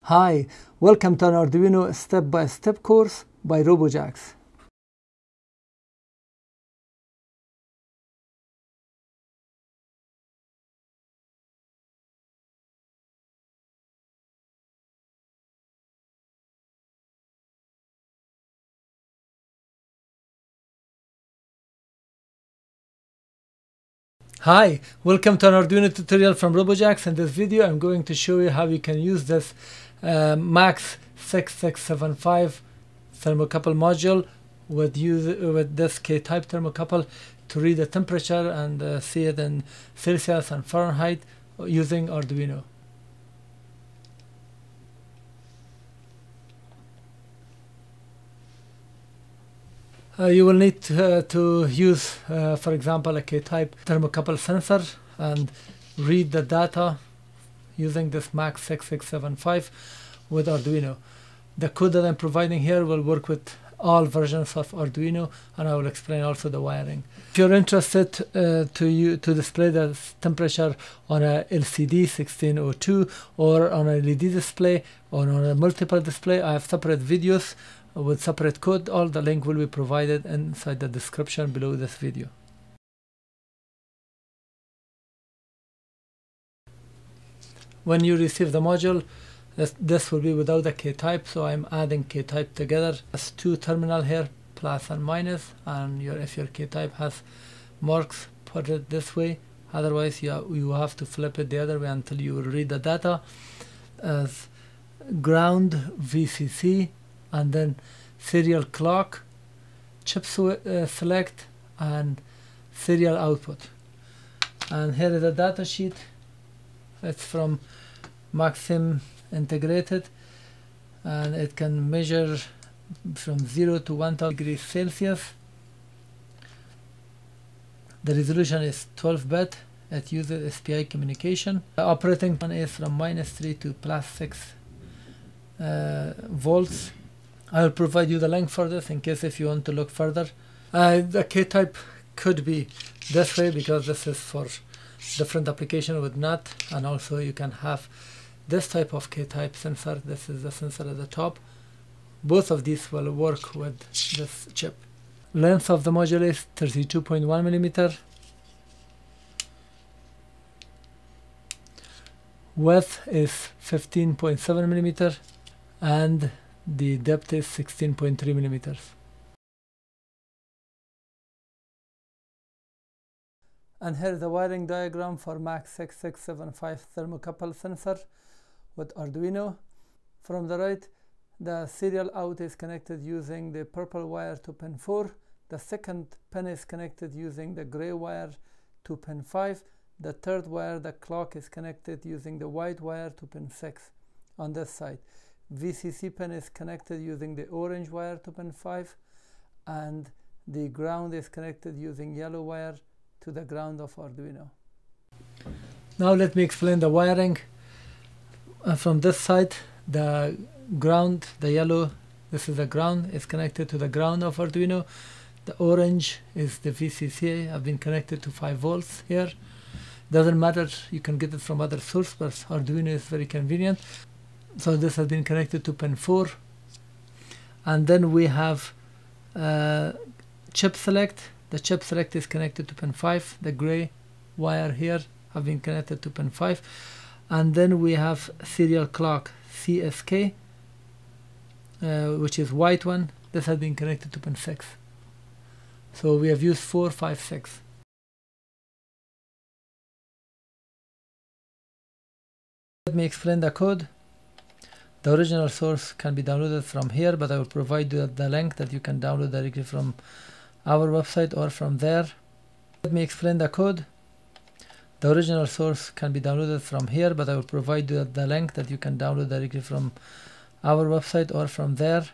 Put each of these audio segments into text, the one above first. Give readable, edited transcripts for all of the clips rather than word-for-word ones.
Hi, welcome to an Arduino step-by-step course by Robojax. Hi, welcome to an Arduino tutorial from Robojax. In this video, I'm going to show you how you can use this MAX6675 thermocouple module with this K-type thermocouple to read the temperature and see it in Celsius and Fahrenheit using Arduino. You will need to use, for example, a K-type thermocouple sensor and read the data using this MAX6675 with Arduino. The code that I'm providing here will work with all versions of Arduino, and I will explain also the wiring. If you're interested to display the temperature on a LCD 1602 or on a LED display or on a multiple display, I have separate videos with separate code. All the link will be provided inside the description below this video. When you receive the module, this will be without the K-type, so I'm adding K-type together. There's two terminals here, plus and minus, and if your K-type has marks, put it this way. Otherwise, you have to flip it the other way until you will read the data as ground VCC, and then serial clock, chip select, and serial output. And here is a data sheet. It's from Maxim Integrated, and it can measure from 0 to 1000 degrees Celsius. The resolution is 12-bit. It uses SPI communication. The operating point is from -3 to +6 volts. I will provide you the link for this in case if you want to look further. The K-type could be this way because this is for different application with NAT, and also you can have this type of K-type sensor. This is the sensor at the top. Both of these will work with this chip. Length of the module is 32.1 millimeter. Width is 15.7 millimeter, and the depth is 16.3 millimeters. And here is the wiring diagram for MAX6675 thermocouple sensor with Arduino. From the right, the serial out is connected using the purple wire to pin 4. The second pin is connected using the gray wire to pin 5. The third wire, the clock, is connected using the white wire to pin 6 on this side. VCC pin is connected using the orange wire to pin 5, and the ground is connected using yellow wire to the ground of Arduino. Now let me explain the wiring. From this side, the ground, the yellow, this is the ground, is connected to the ground of Arduino. The orange is the VCC. I've been connected to 5 volts here. Doesn't matter, you can get it from other source, but Arduino is very convenient. So this has been connected to pin 4, and then we have chip select. The chip select is connected to pin 5. The gray wire here have been connected to pin 5, and then we have serial clock CSK, which is white one. This has been connected to pin 6. So we have used 4, 5, 6. Let me explain the code. The original source can be downloaded from here, but I will provide you the link that you can download directly from our website or from there. Let me explain the code. The original source can be downloaded from here, but I will provide you the link that you can download directly from our website or from there.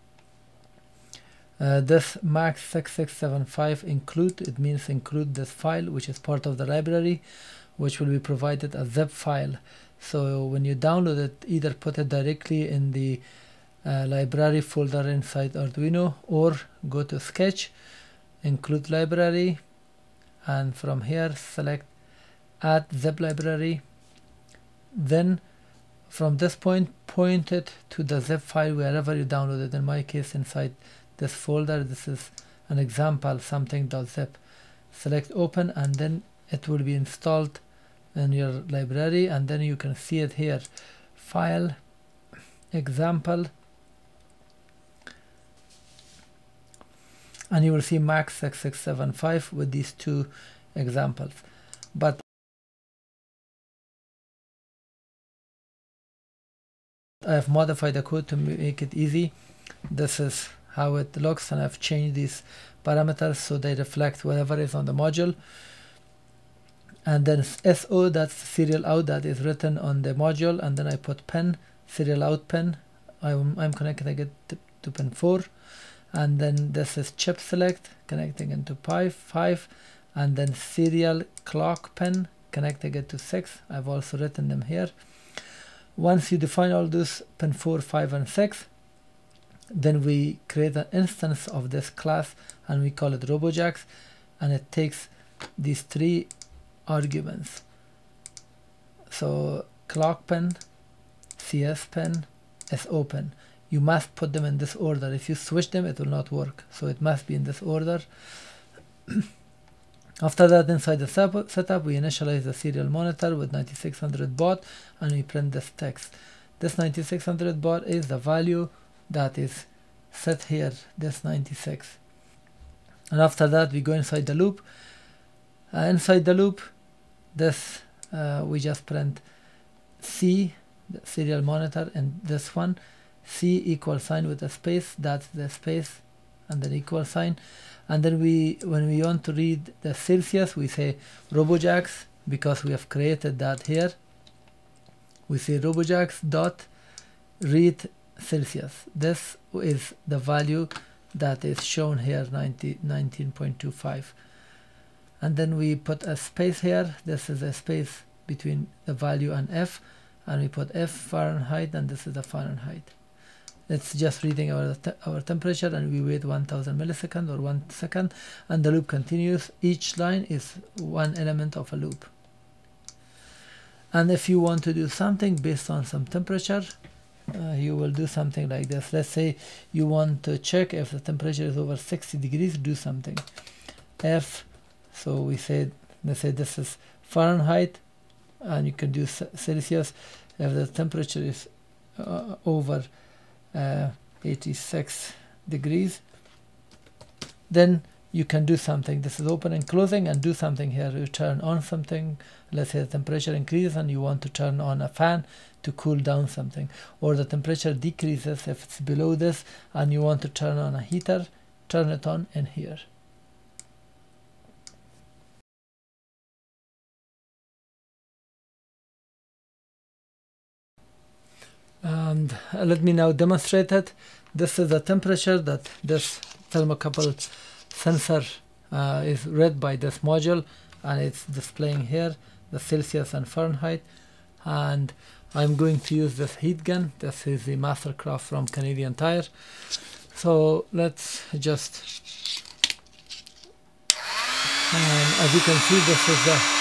This MAX6675 include, it means include this file, which is part of the library, which will be provided as zip file. So when you download it, either put it directly in the library folder inside Arduino, or go to Sketch, include library, and from here select add zip library. Then from this point, point it to the zip file wherever you downloaded. In my case, inside this folder. This is an example, something.zip. Select open, and then it will be installed in your library, and then you can see it here. File, example, and you will see MAX6675 with these two examples. But I have modified the code to make it easy. This is how it looks, and I've changed these parameters so they reflect whatever is on the module. And then SO, that's serial out, that is written on the module, and then I put pin, serial out pin. I'm connecting it to pin 4, and then this is chip select, connecting into 5, and then serial clock pin, connecting it to 6. I've also written them here. Once you define all those pin 4, 5, and 6, then we create an instance of this class, and we call it Robojax, and it takes these 3 arguments. So clock pin, CS pin, SO pin. You must put them in this order. If you switch them, it will not work. So it must be in this order. After that, inside the setup, we initialize the serial monitor with 9600 baud, and we print this text. This 9600 baud is the value that is set here, this 96. And after that, we go inside the loop. Inside the loop, this we just print C, the serial monitor, and this one, C equal sign with a space, that's the space, and then equal sign. And then when we want to read the Celsius, we say Robojax, because we have created that here. We say Robojax dot read Celsius. This is the value that is shown here, 19.25. And then we put a space here. This is a space between the value and F, and we put F Fahrenheit, and this is the Fahrenheit. It's just reading our temperature, and we wait 1000 milliseconds or 1 second, and the loop continues. Each line is one element of a loop. And if you want to do something based on some temperature, you will do something like this. Let's say you want to check if the temperature is over 60 degrees, do something. F, so we said, let's say this is Fahrenheit, and you can do Celsius. If the temperature is over 86 degrees, then you can do something. This is open and closing, and do something here. You turn on something. Let's say the temperature increases and you want to turn on a fan to cool down something, or the temperature decreases if it's below this and you want to turn on a heater, turn it on in here. And let me now demonstrate it. This is the temperature that this thermocouple sensor is read by this module, and it's displaying here the Celsius and Fahrenheit. And I'm going to use this heat gun. This is the Mastercraft from Canadian Tire. So let's just, as you can see, this is the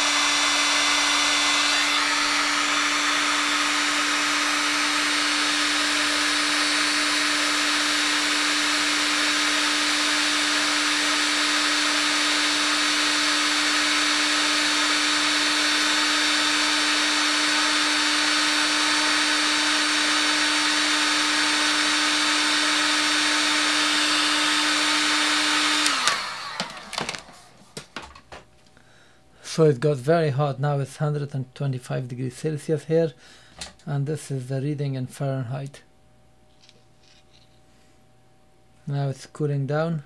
so it got very hot. Now it's 125 degrees Celsius here, and this is the reading in Fahrenheit. Now it's cooling down,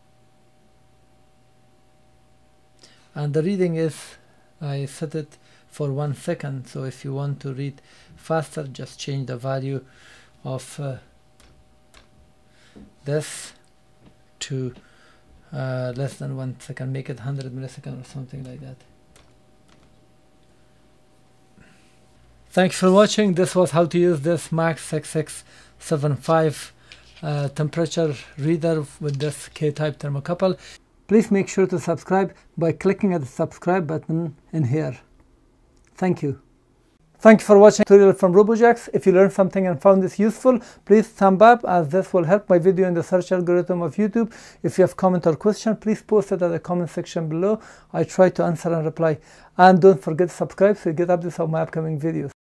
and the reading is, I set it for 1 second, so if you want to read faster, just change the value of this to less than 1 second, make it 100 milliseconds or something like that. Thanks for watching. This was how to use this MAX6675 temperature reader with this K-Type thermocouple. Please make sure to subscribe by clicking at the subscribe button in here. Thank you. Thank you for watching the tutorial from Robojax. If you learned something and found this useful, please thumb up, as this will help my video in the search algorithm of YouTube. If you have comment or question, please post it at the comment section below. I try to answer and reply. And don't forget to subscribe so you get updates of my upcoming videos.